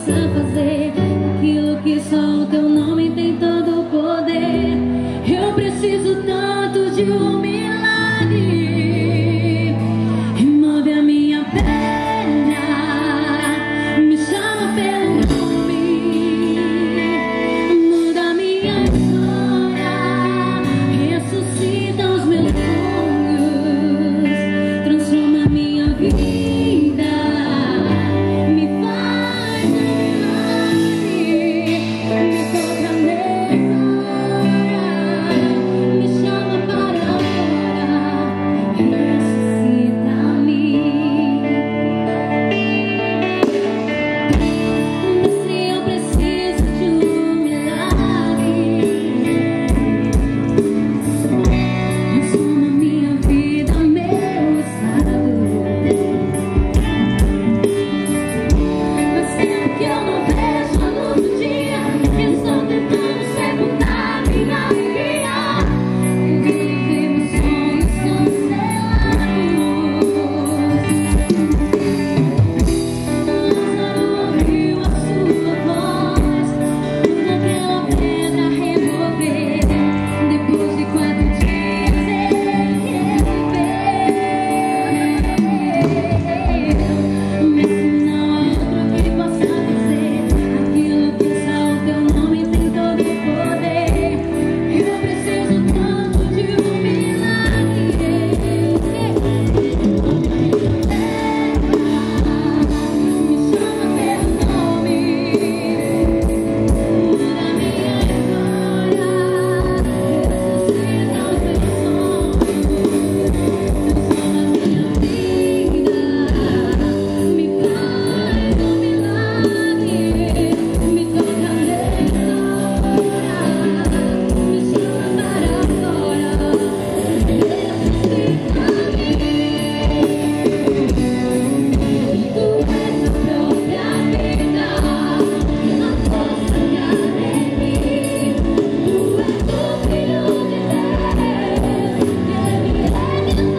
possa fazer aquilo que só o teu nome tem todo o poder. Eu preciso tanto de um milagre. Remove a minha pedra, me chama pelo nome, muda a minha história, ressuscita os meus sonhos, transforma a minha vida, me faz um milagre, me toca nessa hora, me chama para fora, ressuscita-me. Se eu preciso de um milagre, transforma minha vida, meu estado. Mas tempo que eu não vejo a luz do dia, estão tentando sepultar minha alegria. Inclusive meus sonhos cancelados. Lázaro ouviu a sua voz, naquela pedra remover. Depois de 4 dias ele reviveu. Mesmo não há outro que possa fazer aquilo que só o teu nome tem todo o poder. Eu preciso tanto de um milagre. Me chama pelo nome, muda a minha história, ressuscita os meus sonhos, transforma a minha vida, me faz um milagre, me toca nessa hora, me chama para fora, ressuscita-me. Tu és a própria vida, a força que há em mim. Tu és o Filho de Deus, que me leve a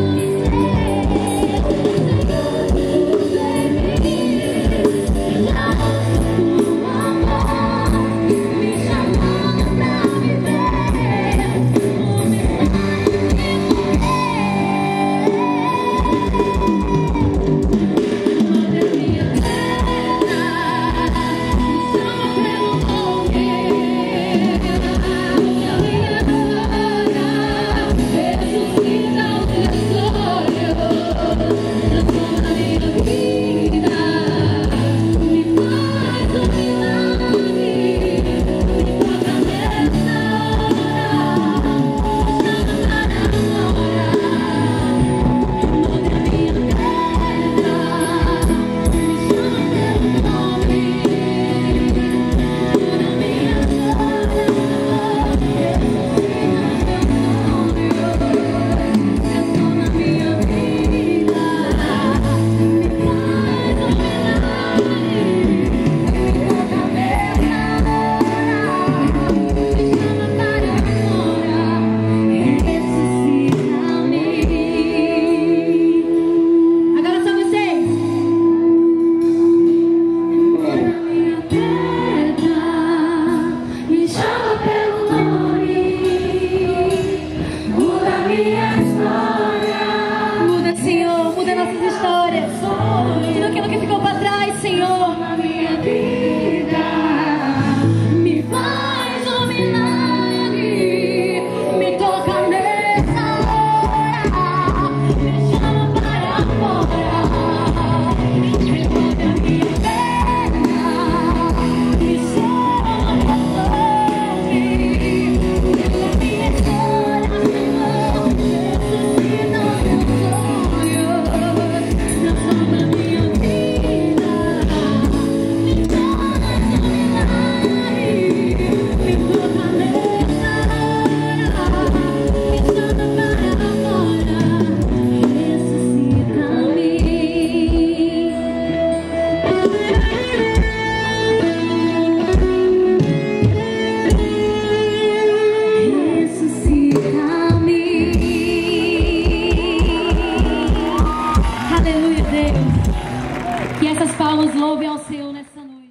Agora só vocês. Me chama pelo nome, muda a minha história. Muda, Senhor, muda nossas histórias. Tudo aquilo que ficou para trás, Senhor. Na minha vida, me faz um milagre, me toca nessa hora, me chama para fora, remove a minha perna, me chama pelo nome, muda a minha história, Senhor, ressuscita os meus sonhos, transforma a minha vida, me faz um milagre, me toca nessa hora, me chama para fora, ressuscita-me. Ressuscita-me. Aleluia, Deus. Que essas palmas louvem ao Senhor nessa noite.